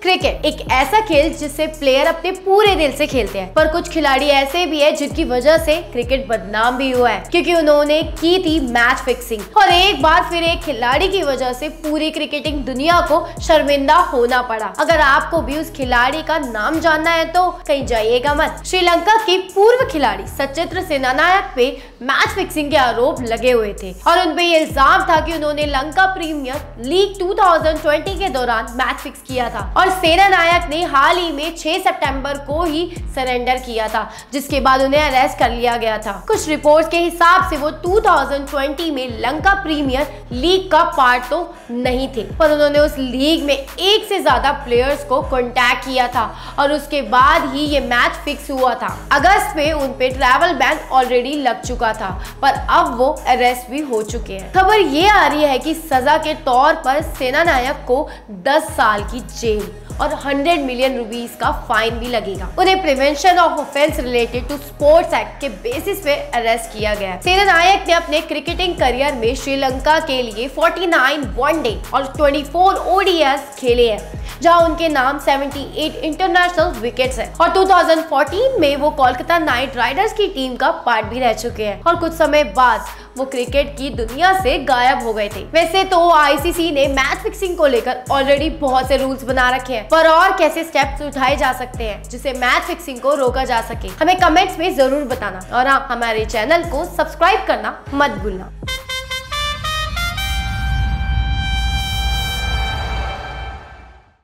Cricket एक ऐसा खेल जिससे प्लेयर अपने पूरे दिल से खेलते हैं, पर कुछ खिलाड़ी ऐसे भी हैं जिनकी वजह से क्रिकेट बदनाम भी हुआ है क्योंकि उन्होंने की थी मैच फिक्सिंग। और एक बार फिर एक खिलाड़ी की वजह से पूरी क्रिकेटिंग दुनिया को शर्मिंदा होना पड़ा। अगर आपको भी उस खिलाड़ी का नाम जानना है तो कहीं जाइएगा मत। श्रीलंका की पूर्व खिलाड़ी सचित्र सेनानायक पे मैच फिक्सिंग के आरोप लगे हुए थे और उन पे ये इल्जाम था कि उन्होंने लंका प्रीमियर लीग 2020 के दौरान मैच फिक्स किया था और सेनानायक ने हाल ही में 6 सितंबर को ही सरेंडर किया था, जिसके बाद उन्हें अरेस्ट कर लिया गया था। कुछ रिपोर्ट्स के हिसाब से वो 2020 में लंका प्रीमियर लीग का पार्ट तो नहीं थे, पर उन्होंने उस लीग में एक से ज्यादा प्लेयर्स को कांटेक्ट किया था और उसके बाद ही ये मैच फिक्स हुआ था। अगस्त में उन पे ट्रैवल बैन ऑलरेडी लग चुका था, पर अब वो अरेस्ट भी हो चुके हैं। खबर ये आ रही है कि सजा के तौर पर सेनानायक को 10 साल की जेल और 100 मिलियन रुपीस का फाइन भी लगेगा। उन्हें prevention of offence related to sports act के बेसिस पे अरेस्ट किया गया। सेनानायक ने अपने क्रिकेटिंग करियर में श्रीलंका के लिए 49 वनडे और 24 ओडीआईस खेले हैं, जहां उनके नाम 78 इंटरनेशनल विकेट्स हैं और 2014 में वो कोलकाता नाइट राइडर्स की टीम का पार्ट भी रह चुके हैं और कुछ समय बाद वो क्रिकेट की दुनिया से गायब हो गए थे। वैसे तो आईसीसी ने मैच फिक्सिंग को लेकर ऑलरेडी बहुत से रूल्स बना रखे हैं, पर और कैसे स्टेप्स उठाए जा सकते हैं जिससे मैच फिक्सिंग को रोका जा सके, हमें कमेंट्स में जरूर बताना और हाँ, हमारे चैनल को सब्सक्राइब करना मत भूलना।